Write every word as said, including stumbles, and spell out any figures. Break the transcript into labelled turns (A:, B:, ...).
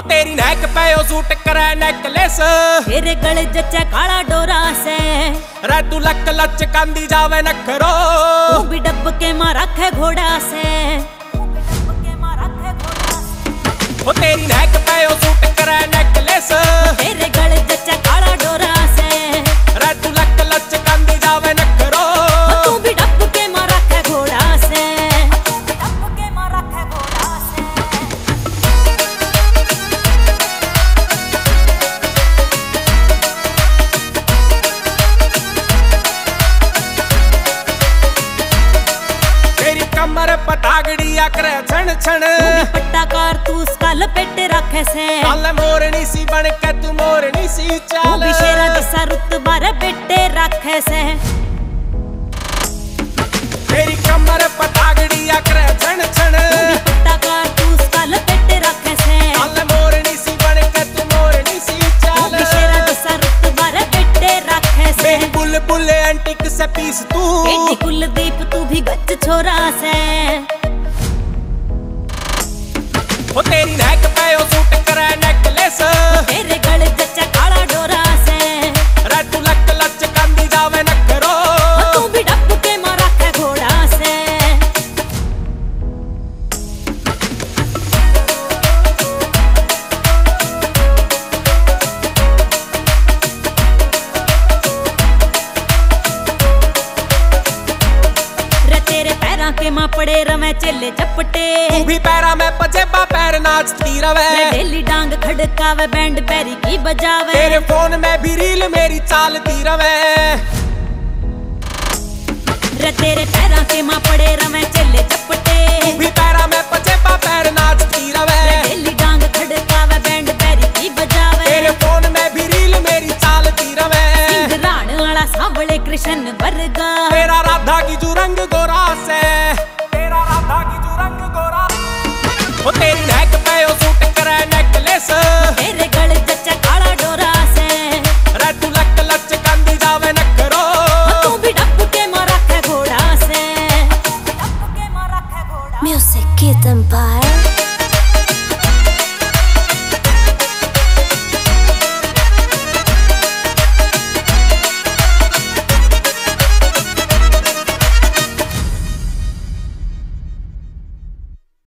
A: तेरी नेक पे ओ सूट करे नेकलेस,
B: तेरे गले जच्चा काला डोरा से
A: रे तू लक लच कांदी जावे नखरो,
B: तू भी डब के मार रखे घोड़ा से।
A: ओ तेरी नेक पे ओ सूट करे नेकलेस,
B: तेरे गले जच्चा काला डोरा से
A: रे तू लक लच कांदी जावे नखरो,
B: तू भी डब के मार रखे घोड़ा से, डब के मार रखे घोड़ा से।
A: तेरी कमर पतागड़िया करे छण छण,
B: पट्टाकार तू उसका लपेट रखे से,
A: काल मोरनी सी बन के तू मोरनी सी चाल,
B: तू भी शेरा जैसा रुतबा रे बेटे रखे से।
A: तेरी कमर पतागड़िया करे छण छण,
B: पट्टाकार तू उसका लपेट रखे से,
A: काल मोरनी सी बन के तू मोरनी सी चाल,
B: तू भी शेरा जैसा रुतबा रे बेटे रखे से।
A: मेरी बुलबुल एंटिक से पीस तू,
B: एडी कुलदीप तू भी गच छोरा से।
A: ओ तेरी नेक पे ओ सूट करे नेकलेस,
B: तेरे गले जच्चा काला डोरा से
A: रे तू लक लच कांदी जावे नखरो,
B: तू भी डब के मार रखे घोड़ा से। रे तेरे पैरा के मां पड़े रवे चेले चपटे,
A: तू भी पैरा में पजेबा पैर नाचती रवे,
B: डेली डांग खड़कावे बैंड बैरी की बजावे,
A: तेरे फोन में भी रील मेरी चालती रवे,
B: रे तेरे पैरा के मां पड़े रवे चेले चपटे,
A: तू भी पैरा में पजेबा पैर नाचती रवे,